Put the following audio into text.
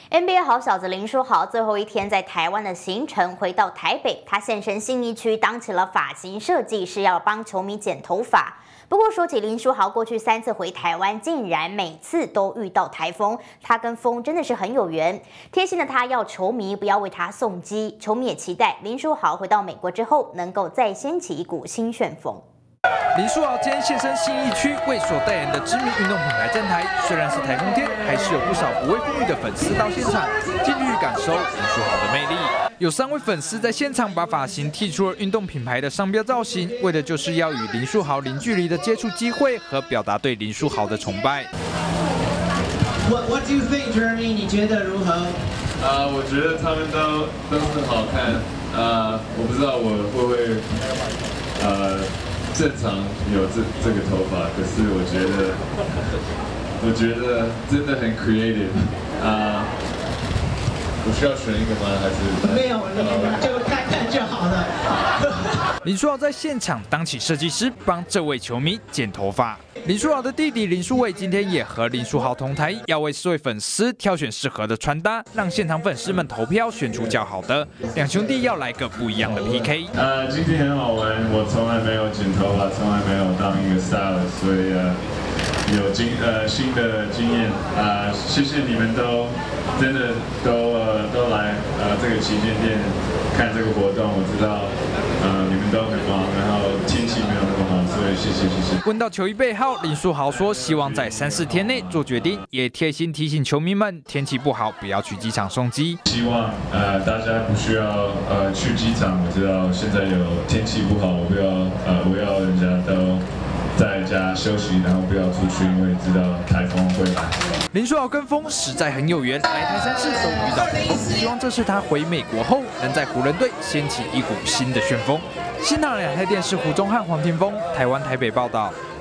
NBA 好小子林书豪最后一天在台湾的行程，回到台北，他现身信义区当起了发型设计师，要帮球迷剪头发。不过说起林书豪过去3次回台湾，竟然每次都遇到台风，他跟风真的是很有缘。贴心的他要球迷不要为他送机，球迷也期待林书豪回到美国之后，能够再掀起一股新旋风。 林书豪今天现身信义区，为所代言的知名运动品牌站台。虽然是台风天，还是有不少不畏风雨的粉丝到现场，近距离感受林书豪的魅力。有3位粉丝在现场把发型剃出了运动品牌的商标造型，为的就是要与林书豪零距离的接触机会和表达对林书豪的崇拜。 What do you think, Jeremy？ 你觉得如何？ 我觉得他们都很好看。我不知道我会不会正常有这个头发，可是我觉得真的很 creative 我需要选一个吗？还是没有，就看看就好了。 林书豪在现场当起设计师，帮这位球迷剪头发。林书豪的弟弟林书伟今天也和林书豪同台，要为4位粉丝挑选适合的穿搭，让现场粉丝们投票选出较好的。2兄弟要来个不一样的 PK。 今天很好玩，我从来没有剪头发，从来没有当一个 stylist， 所以有新的经验谢谢你们真的都来这个旗舰店看这个活动，我知道你们都很忙，然后天气没有那么好，所以谢谢。 问到球衣背号，林书豪说希望在3、4天内做决定，也贴心提醒球迷们天气不好不要去机场送机。 希望大家不需要去机场，我知道现在有天气不好，我要人家都在家休息，然后不要出去，因为知道台风会来。 林书豪跟风实在很有缘，来台3次都遇到台风，希望这次他回美国后，能在湖人队掀起一股新的旋风。新唐人亚太电视胡宗汉、黄庭锋，台湾台北报道。